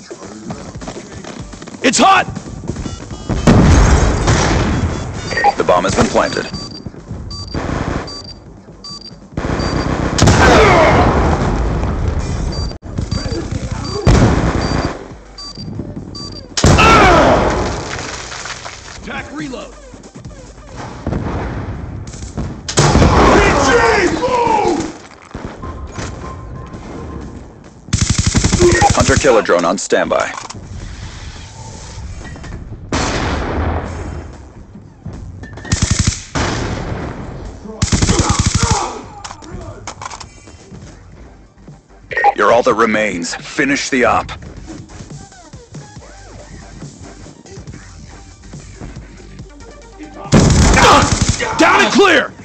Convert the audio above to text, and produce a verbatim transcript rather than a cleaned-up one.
It's hot! The bomb has been planted. Attack reload! Hunter-killer drone on standby. You're all that remains. Finish the op. Down and clear!